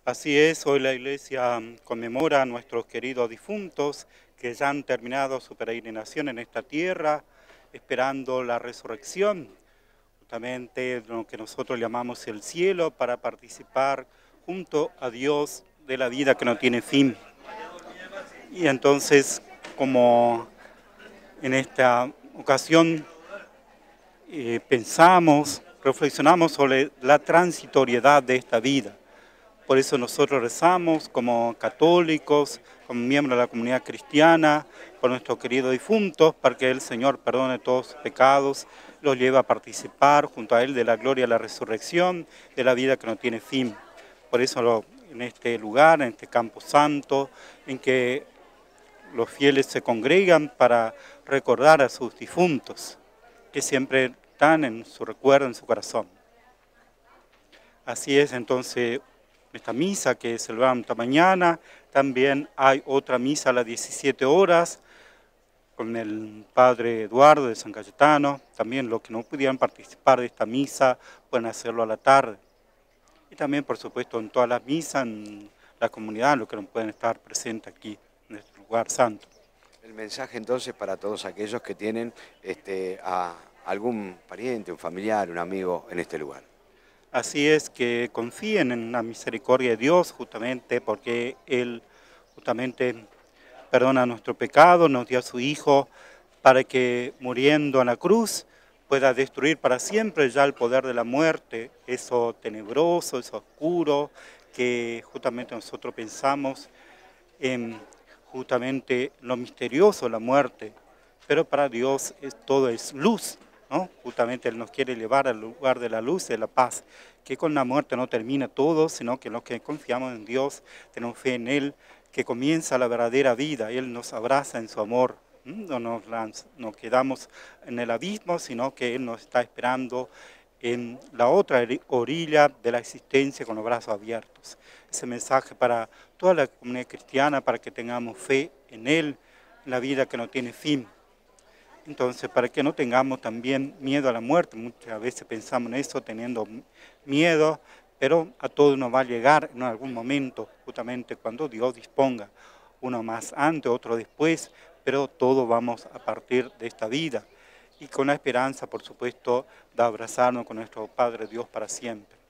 Así es, hoy la Iglesia conmemora a nuestros queridos difuntos que ya han terminado su peregrinación en esta tierra, esperando la resurrección, justamente lo que nosotros llamamos el cielo, para participar junto a Dios de la vida que no tiene fin. Y entonces, como en esta ocasión pensamos, reflexionamos sobre la transitoriedad de esta vida. Por eso nosotros rezamos como católicos, como miembros de la comunidad cristiana, por nuestros queridos difuntos, para que el Señor perdone todos sus pecados, los lleve a participar junto a Él de la gloria de la resurrección, de la vida que no tiene fin. Por eso en este lugar, en este campo santo, en que los fieles se congregan para recordar a sus difuntos, que siempre están en su recuerdo, en su corazón. Así es, entonces, esta misa que celebramos esta mañana, también hay otra misa a las 17 horas con el Padre Eduardo de San Cayetano. También los que no pudieran participar de esta misa pueden hacerlo a la tarde. Y también, por supuesto, en todas las misas, en la comunidad, los que no pueden estar presentes aquí, en este lugar santo. El mensaje entonces para todos aquellos que tienen a algún pariente, un familiar, un amigo en este lugar. Así es, que confíen en la misericordia de Dios, justamente porque Él justamente perdona nuestro pecado, nos dio a su Hijo para que muriendo en la cruz pueda destruir para siempre ya el poder de la muerte, eso tenebroso, eso oscuro, que justamente nosotros pensamos en justamente lo misterioso, la muerte, pero para Dios todo es luz, ¿no? Justamente Él nos quiere llevar al lugar de la luz, de la paz, que con la muerte no termina todo, sino que los que confiamos en Dios, tenemos fe en Él, que comienza la verdadera vida, Él nos abraza en su amor, no nos quedamos en el abismo, sino que Él nos está esperando en la otra orilla de la existencia con los brazos abiertos. Ese mensaje para toda la comunidad cristiana, para que tengamos fe en Él, en la vida que no tiene fin. Entonces, para que no tengamos también miedo a la muerte, muchas veces pensamos en eso teniendo miedo, pero a todos nos va a llegar en algún momento, justamente cuando Dios disponga, uno más antes, otro después, pero todos vamos a partir de esta vida. Y con la esperanza, por supuesto, de abrazarnos con nuestro Padre Dios para siempre.